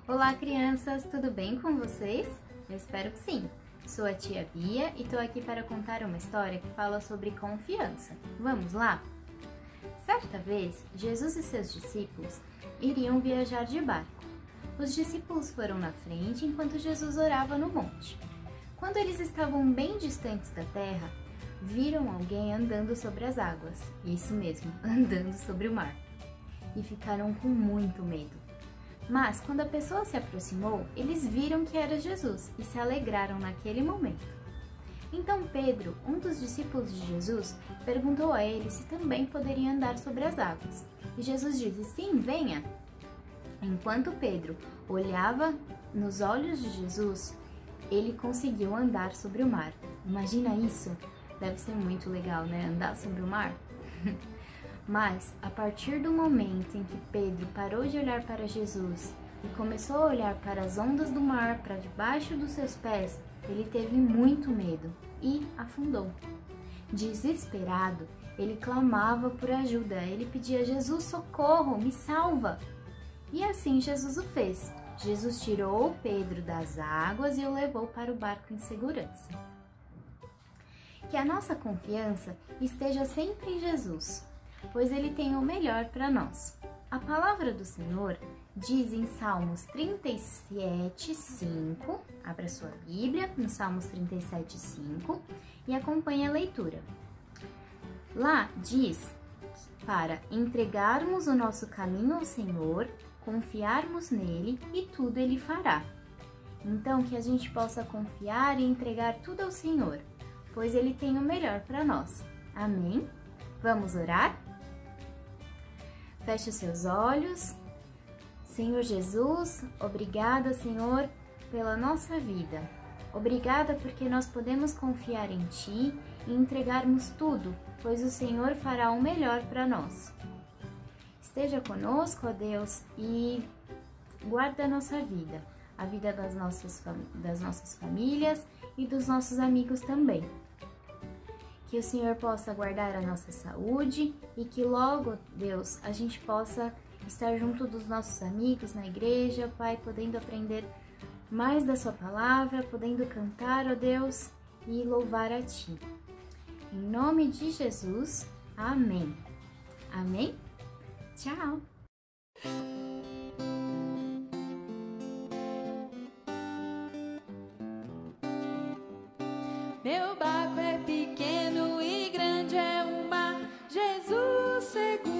Olá, crianças! Tudo bem com vocês? Eu espero que sim! Sou a tia Bia e estou aqui para contar uma história que fala sobre confiança. Vamos lá? Certa vez, Jesus e seus discípulos iriam viajar de barco. Os discípulos foram na frente enquanto Jesus orava no monte. Quando eles estavam bem distantes da terra, viram alguém andando sobre as águas. Isso mesmo, andando sobre o mar. E ficaram com muito medo. Mas, quando a pessoa se aproximou, eles viram que era Jesus e se alegraram naquele momento. Então Pedro, um dos discípulos de Jesus, perguntou a ele se também poderia andar sobre as águas. E Jesus disse, sim, venha. Enquanto Pedro olhava nos olhos de Jesus, ele conseguiu andar sobre o mar. Imagina isso? Deve ser muito legal, né? Andar sobre o mar? Mas, a partir do momento em que Pedro parou de olhar para Jesus e começou a olhar para as ondas do mar, para debaixo dos seus pés, ele teve muito medo e afundou. Desesperado, ele clamava por ajuda, ele pedia a Jesus, socorro, me salva! E assim Jesus o fez. Jesus tirou Pedro das águas e o levou para o barco em segurança. Que a nossa confiança esteja sempre em Jesus, pois Ele tem o melhor para nós. A palavra do Senhor diz em Salmos 37:5, abra sua Bíblia, no Salmos 37:5 e acompanhe a leitura. Lá diz para entregarmos o nosso caminho ao Senhor, confiarmos nele e tudo Ele fará. Então, que a gente possa confiar e entregar tudo ao Senhor, pois Ele tem o melhor para nós. Amém? Vamos orar? Feche os seus olhos. Senhor Jesus, obrigada, Senhor, pela nossa vida. Obrigada porque nós podemos confiar em Ti e entregarmos tudo, pois o Senhor fará o melhor para nós. Esteja conosco, ó Deus, e guarda a nossa vida, a vida das nossas famílias e dos nossos amigos também. Que o Senhor possa guardar a nossa saúde e que logo, Deus, a gente possa estar junto dos nossos amigos na igreja, Pai, podendo aprender mais da Sua palavra, podendo cantar, ó Deus, e louvar a Ti. Em nome de Jesus, amém. Amém? Tchau! Meu barco é pequeno e grande é o mar, Jesus seguro.